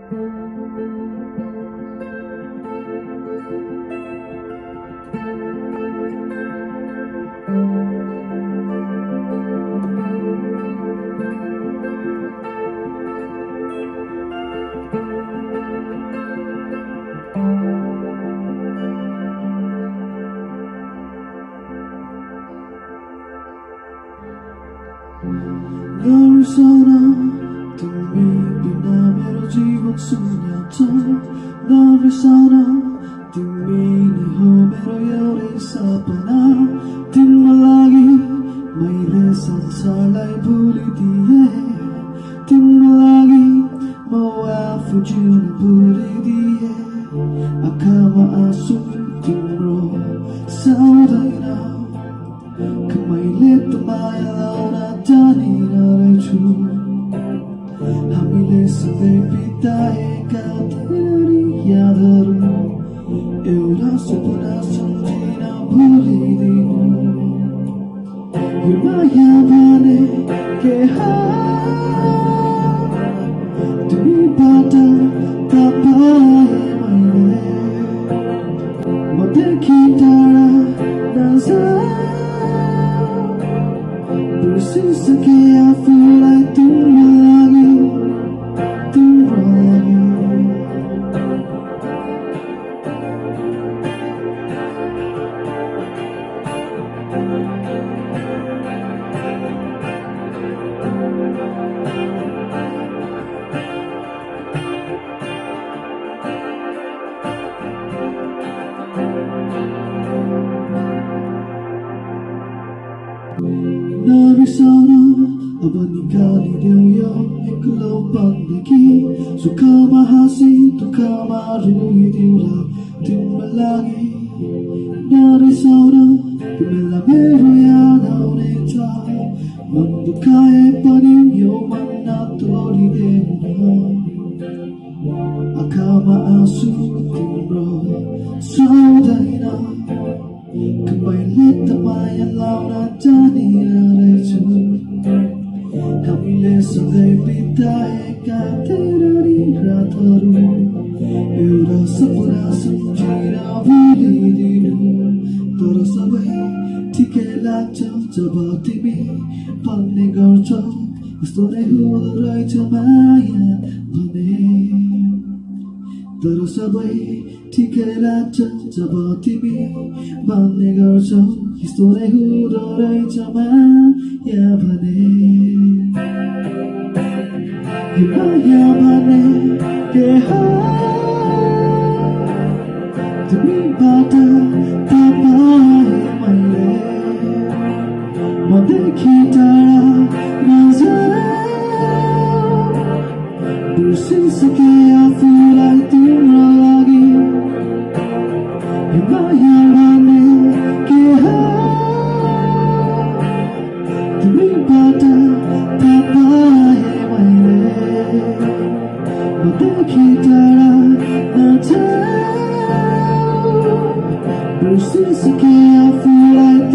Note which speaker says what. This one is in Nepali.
Speaker 1: 너를 사랑 뒷미비나 메로지고 숨겼죠 너를 사랑 뒷미니 호메로 열이 사바나 뒷말라기 마일에 산살라이 부리디에 뒷말라기 모아 fuju는 부리디에 아카마 아수 뒷로 사우다이나 그 마일에 또 마야라오나 हामीले सधैँ बिताएका धेरै यादहरू एउटा सपना सम्झिन भुलिदिनु यो माया भने के तिमीबाट थाहा पाएँ मैले मदेखि टाढा नजा बिर्सिसके आफूलाई तिम्रो लागि तिम्रो लागि नरिसाउन अब निकालिदेऊ यो एक्लोपनदेखि सुखमा हाँसी दुःखमा रुइदेऊ तिम्रो लागि नरिसाउन तिमीलाई मेरो याद आउनेछ मन दुखाए पनि यो मन नतोडिदेऊ आँखामा आँसु तिम्रो सुहाउँदैन मैले त माया लाउन जानिरहेछु हामीले सधैँ बिताएका धेरै रातहरू एउटा सपना सम्झिन भुलिदिनु तर सबै ठिकै लाग्छ जब तिमी भन्ने गर्छौ यस्तो नै हुँदो रहेछ माया भने तर सबै ठिकै लाग्छ जब तिमी भन्ने गर्छौ यस्तो नै हुँदो रहेछ माया भने यो माया भने के तिमीबाट थाहा पाएँ मैले मदेखि टाढा नजाऊ बिर्सिसके आफूलाई तिम्रो लागि यो माया भने के तिमीबाट थाहा पाएँ मैले मदेखि टाढा नजाऊ बिर्सिसके आफूलाई